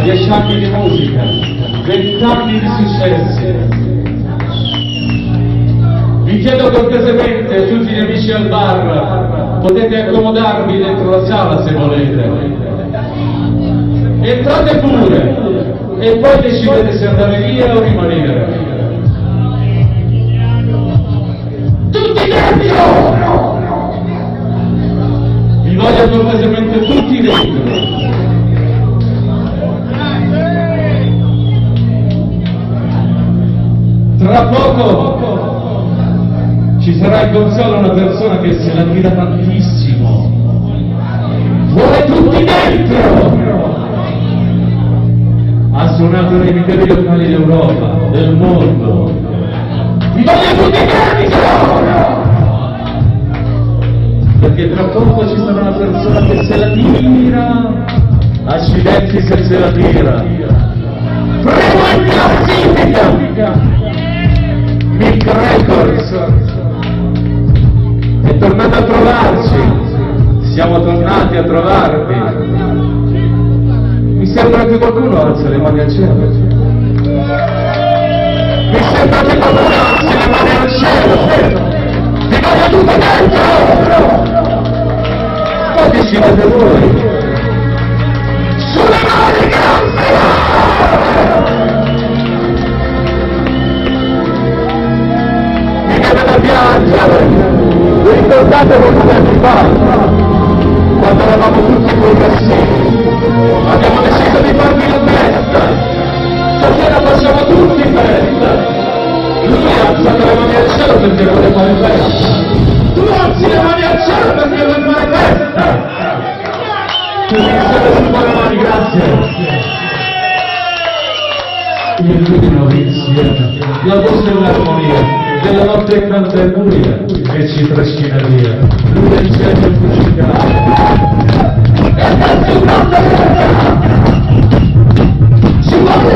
10 anni di musica, 20 anni di successi. Vi chiedo cortesemente a tutti gli amici al bar, potete accomodarvi dentro la sala se volete. Entrate pure e poi decidete se andare via o rimanere. Tutti dentro! Vi voglio cortesemente tutti dentro. Tra poco ci sarà in console una persona che se la tira tantissimo. Vuole tutti dentro! Ha suonato nei migliori locali d'Europa, del mondo. Vi voglio tutti dentro! Perché tra poco ci sarà una persona che se la tira. Accidenti se se la tira. Prego in classifica! Mick Records è tornato a trovarci, siamo tornati a trovarvi. Mi sembra che qualcuno alza le mani al cielo. Mi sembra che qualcuno alza le mani al cielo. Vi voglio tutti dentro! Poi decidete voi. Sulle mani, grazie! Piangere, vi ricordate molti anni fa, quando eravamo tutti quei cassini, abbiamo deciso di farvi la festa, stasera facciamo tutti festa, lui ha alzato le mani al cielo perché vuole fare festa, tu alzi le mani al cielo perché vuoi fare festa, tutti insieme su le mani, grazie. Io tutti noi insieme, la voce e l'armonia della notte canta e buia e ci trascina via. Lui è il genio musicale e adesso un grande ci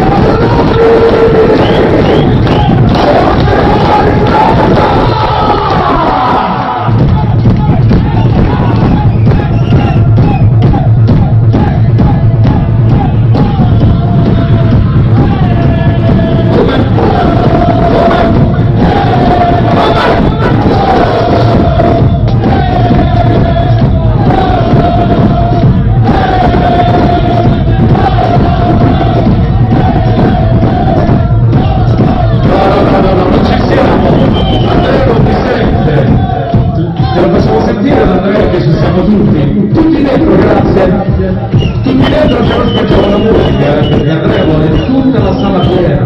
tutti dentro, grazie. Tutti dentro che non ascoltiamo la musica, perché Andrea vuole tutta la sala piena.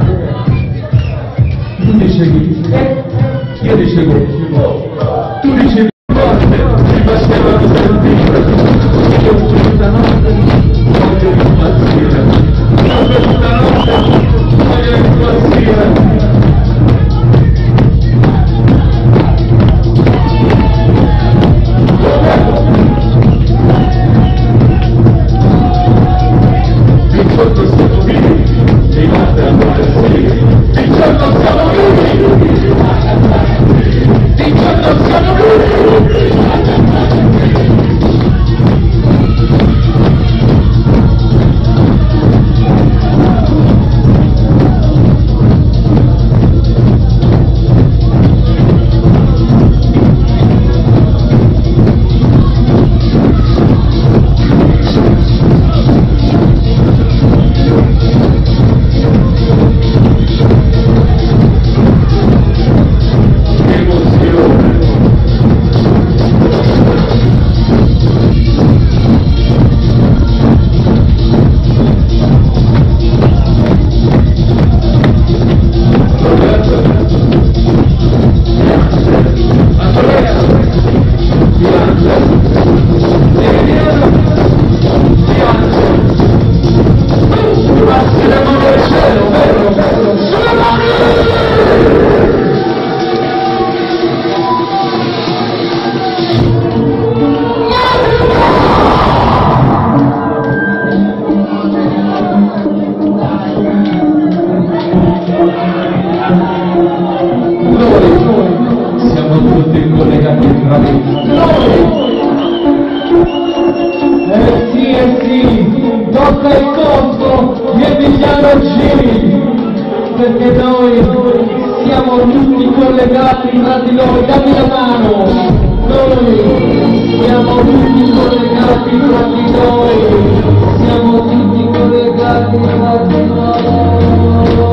Tu dicevi, io dicevo, tu dicevi forte, ci facevano sentire, io tutta notte voglio impazzire, io tutta notte voglio impazzire. Sì, tocca il conto, perché noi siamo tutti collegati tra di noi, dammi la mano, noi siamo tutti collegati tra di noi, siamo tutti collegati tra di noi.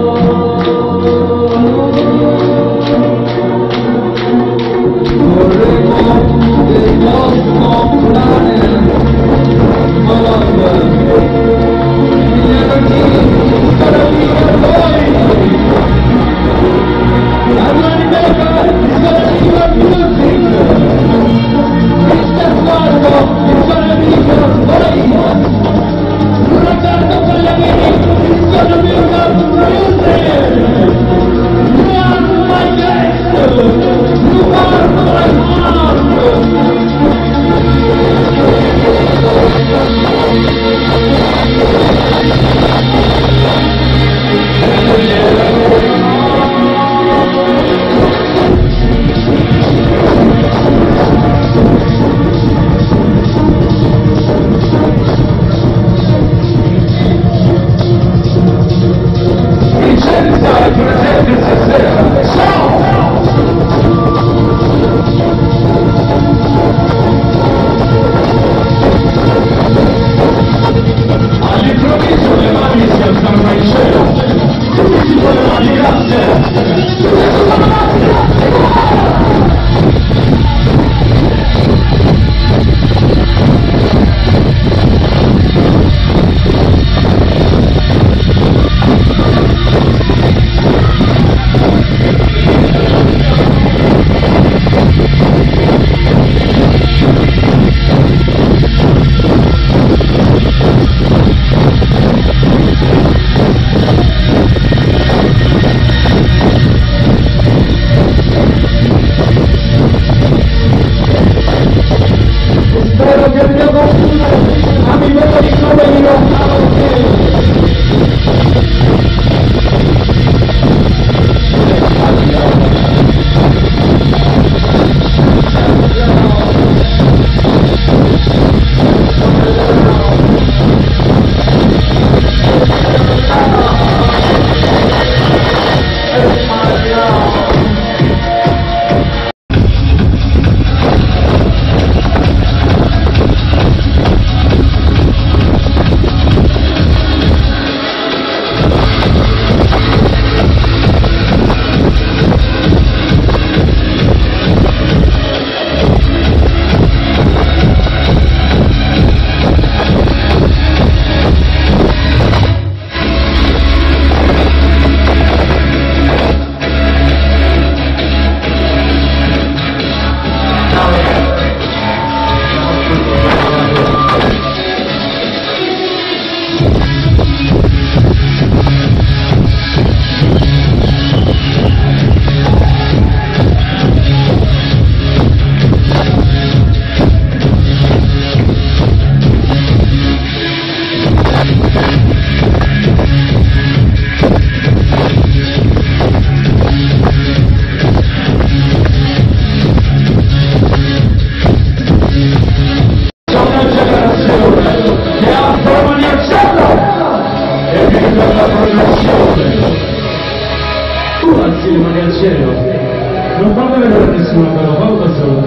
Non farne vedere a nessuno, però fallo solo.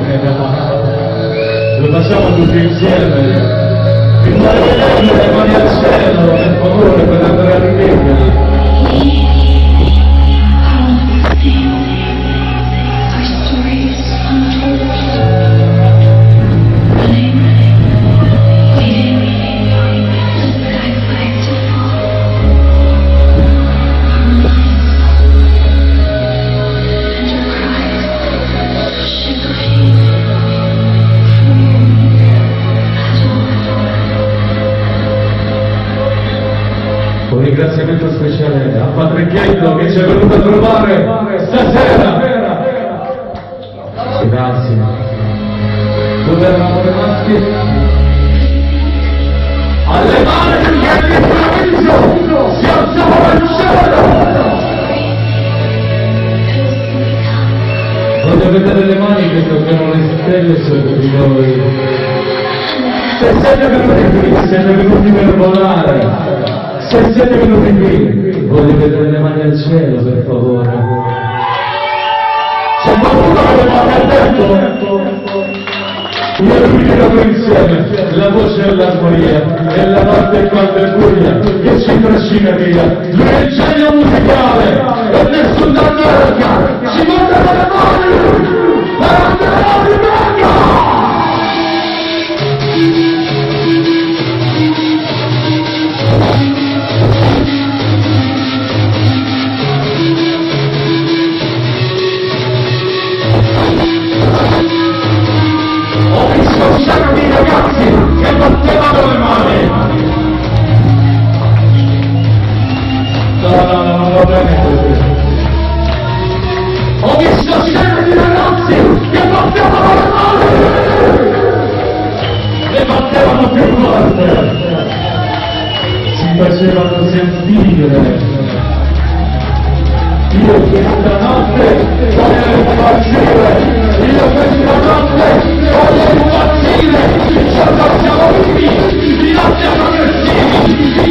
Lo facciamo tutti insieme. Fino le mani al cielo, per favore, per andare a ripetere. Un ringraziamento speciale a Padre Chietto che ci è venuto a trovare stasera. Grazie. Dove eravamo rimasti? Alle mani del grande si alzava il cielo. Voglio vedere le mani che toccano le stelle sotto di noi. Se siete venuti qui, siete venuti per volare. Se siete venuti qui Voglio vedere le mani al cielo, per favore. Se qualcuno che non ha detto, io e lui tiriamo insieme la voce e l'armonia, e la notte quando è buia, che ci trascina via. Lui è il genio musicale, e nessun danno arca, ci mandano le mani, davanti alle mani venga! Ragazzi che battevano le mani. No, non va bene così. Ho visto scene di ragazzi che battevano le mani. Le battevano più forte. Si facevano sentire. Io questa notte voglio impazzire. Io questa notte voglio impazzire. Ci siamo vivi, i nostri aggressivi,